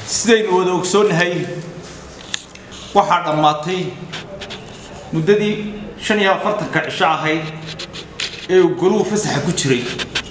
sidaynu wada ogsoonnahay waxaa dhammaatay muddadii 45 cisho ahayd ee uu goluhu fasaxa ku jiray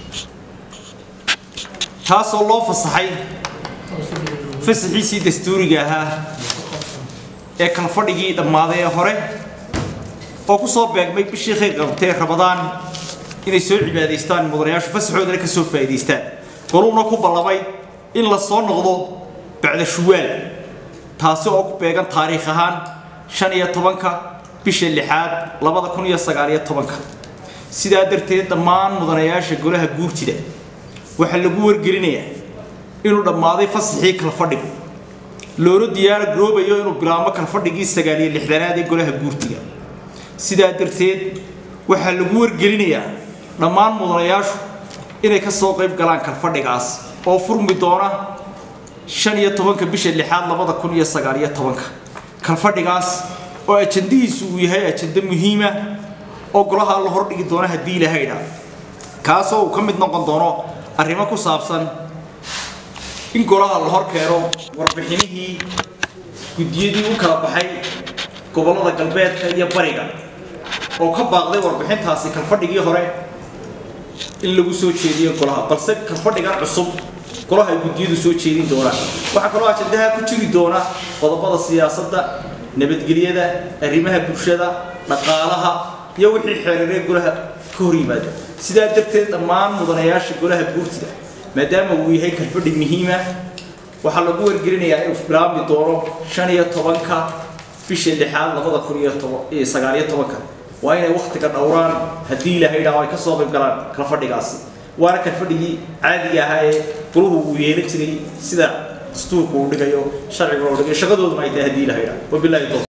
taasoo loo fasaxay fasaxiisii dastuuriga ahaa ee kan fadhigii dhammaaday hore oo ku soo beegmay bishii khayr qabtay Ramadaan inay soo cibaadaystaan mudanayaashu fasaxoodana ka soo faa'iideystaan goluhuna ku ballamay in la soo noqdo bacda Shuwaal taasi oo ku beegan taariikh ahaan 15 bisha 6 2019 sidaa darteed dhammaan mudanayaasha golaha guurtida waxa lagu wargelinayaa inuu dhammaaday fasaxii kala fadhiga loona diyaar garoobayo inuu bilaabo kala fadhigii 69aad ee golaha guurtiga sidaa darteed waxa lagu wargelinayaa dhammaan mudanayaashu inay ka soo qayb galaan kala fadhigaas oo furmi doona 15 bisha 6 2019 kala fadhigaas oo ajandihiisu uu yahay ajanda muhiim ah oo golaha la hor dhigi doona hadii la hayra kaas oo ka mid noqon doono arrimo ku saabsan in golaha la hor keeno warbixinihii gudiyadii u kala baxay gobolada galbeedka iyo bariga oo ka baaqday warbixintaasi kala fadhigii hore in lagu soo jeediyo golaha balse kala fadhiga cusub golaha gudiyadu soo jeedin doona waxa kale oo ajandaha ku jiri doona qodobada siyaasadda nabadgelyada arrimaha bulshada dhaqaalaha iyo wixii xiriirey golaha ka hor yimaada sidaa darteed dhammaan mudanayaasha golaha guurtida maadaama uu yahay kala fadhi muhiim ah waxa lagu wargelinayaa inuu bilaabmi doono 15 bisha 6 2019 waa inay waqtiga dhowraan hadii la hayraa ay ka soo qayb galaan kala fadhigaasi waana kala fadhigii caadiga ah ee goluhu uu yeelay jiray sida dastuurku uu dhigayo sharciga uu dhigayo shaqadoodu ma ay tahay hadii la hayraa wabillahi